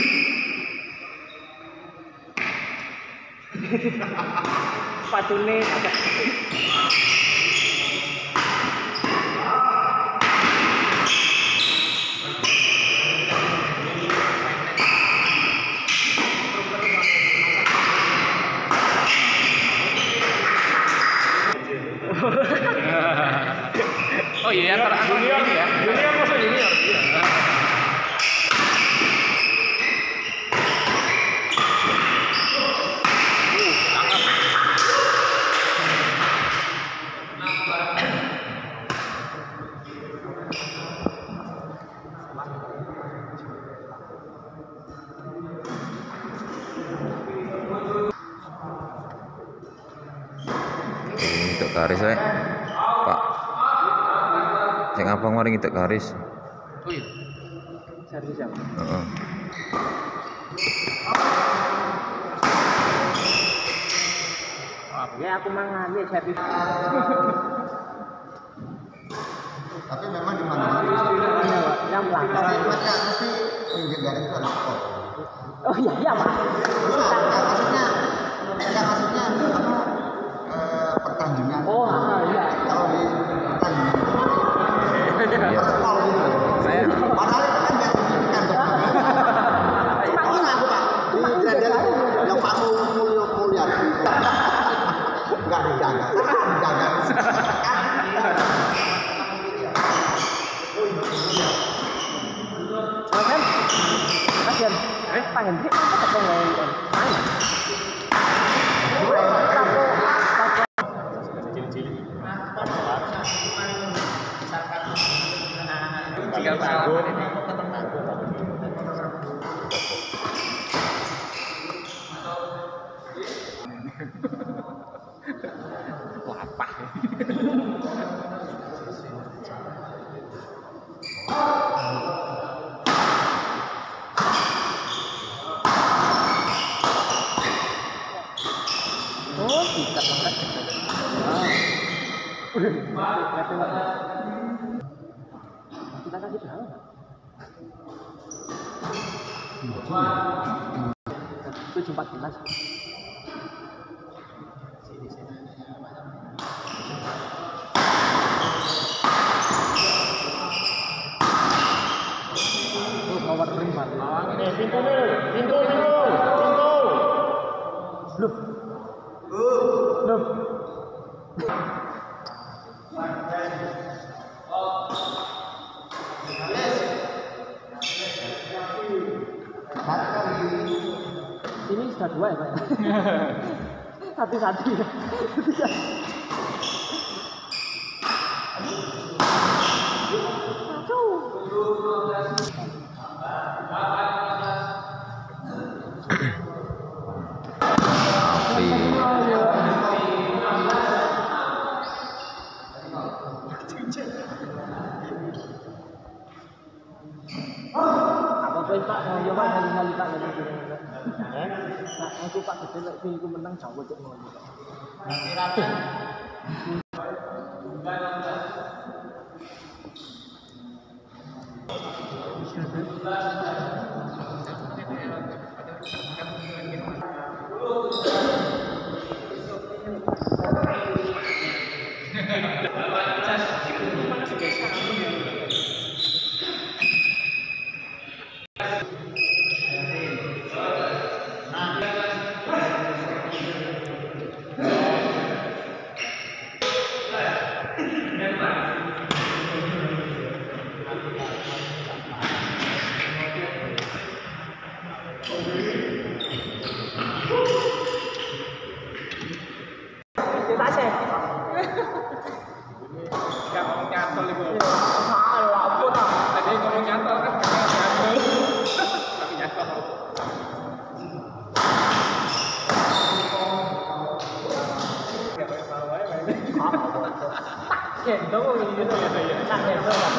Sepatune ada. Oh iya, antara junior ini ya. Junior masuk junior. Iya. Untuk garis Pak. Sing abang mari ngitek garis. Oh iya. Servis ya. Heeh. Ya aku mangan ya servis. Tapi memang di mana? Yang belakang. Maksudnya mesti pinggir garis itu ada spot. Oh iya iya Pak. Maksudnya apa? Pertandingan. Oh iya. Kalau di pertandingan Iya. spot gitu. Saya Padahal itu kan biasa signifikan dong. Oh aku Pak. Di Grendel yang Pak Mulya. Enggak dijaga. Dijaga. Kan kasihan. Pengen sih apa ketemu kan. Tinggal tanggung. Lapah. Oh, tidak banget. Kita kasih berapa? Itu 14. Oh, nomor 5. Pintu. Loh. Ini sudah 2 ya Pak? Satu-satu ya. Apa Pak mau coba nyali Pak dari sini. Nah, aku Pak gede lek iku menang Jawa cek ngono. Yang ngomong nyantol itu. Aduh, ampun ah. Tadi ngomong nyantol kan nyantol. Tapi nyantol. Gendong gitu ya. Tak gendong.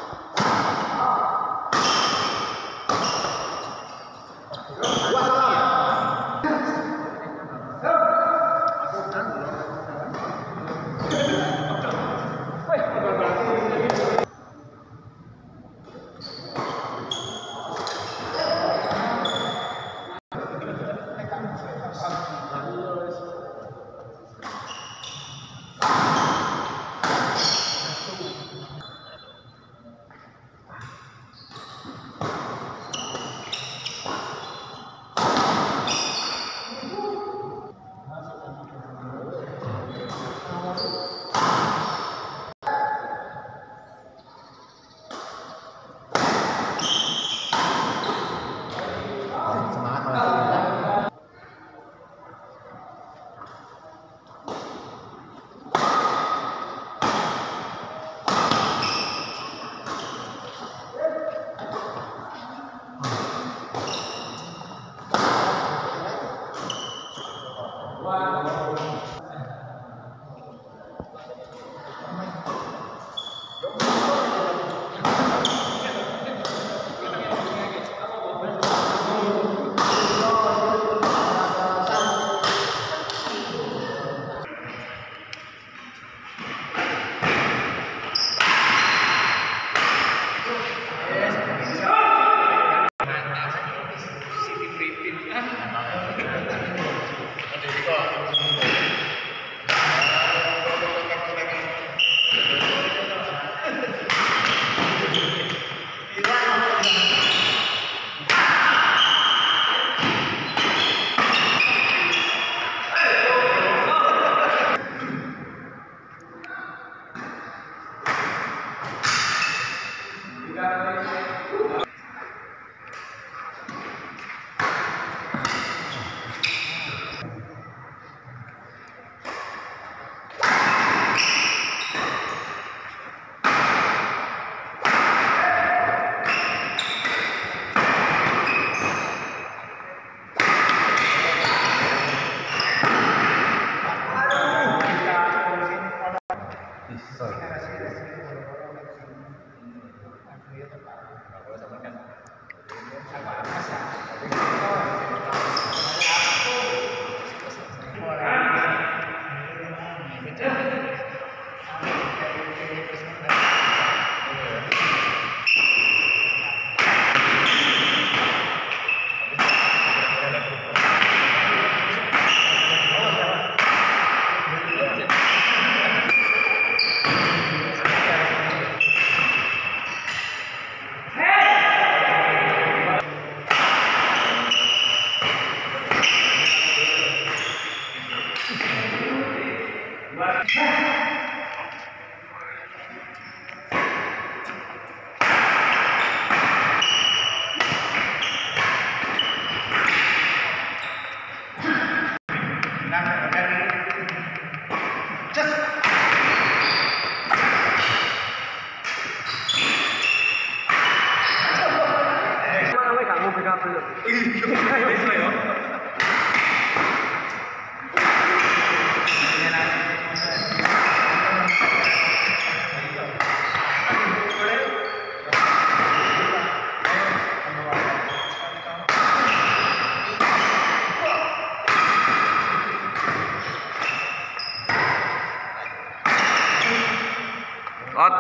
Wassalam. Out.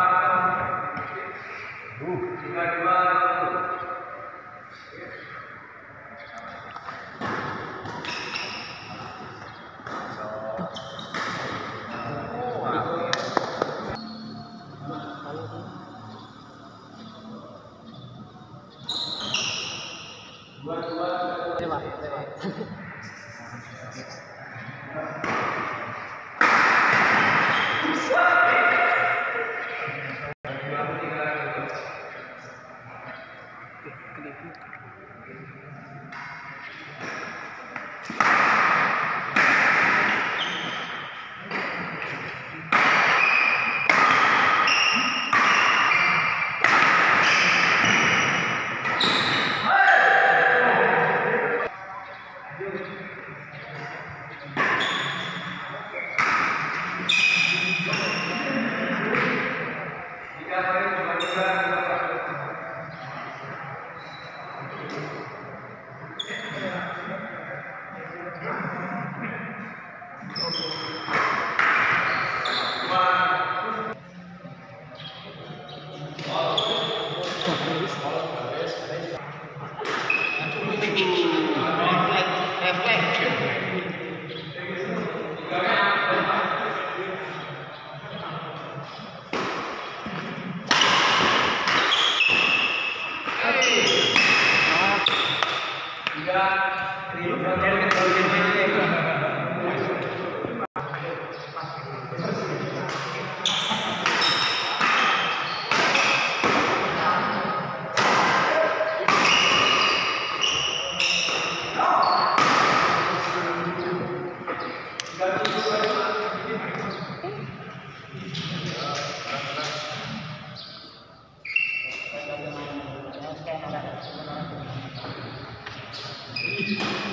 Thank you.